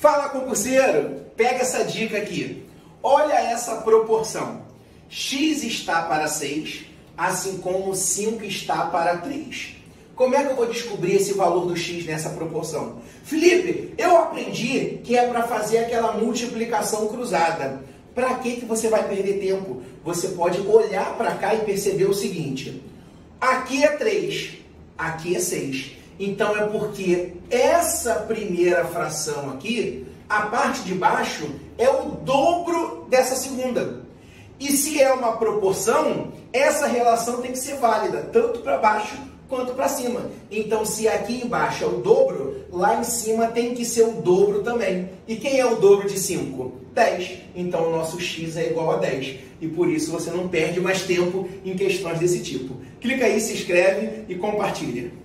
Fala, concurseiro! Pega essa dica aqui. Olha essa proporção. X está para 6, assim como 5 está para 3. Como é que eu vou descobrir esse valor do X nessa proporção? Felipe, eu aprendi que é para fazer aquela multiplicação cruzada. Para que você vai perder tempo? Você pode olhar para cá e perceber o seguinte. Aqui é 3, aqui é 6. Então é porque essa primeira fração aqui, a parte de baixo, é o dobro dessa segunda. E se é uma proporção, essa relação tem que ser válida, tanto para baixo quanto para cima. Então, se aqui embaixo é o dobro, lá em cima tem que ser o dobro também. E quem é o dobro de 5? 10. Então, o nosso x é igual a 10. E por isso você não perde mais tempo em questões desse tipo. Clica aí, se inscreve e compartilha.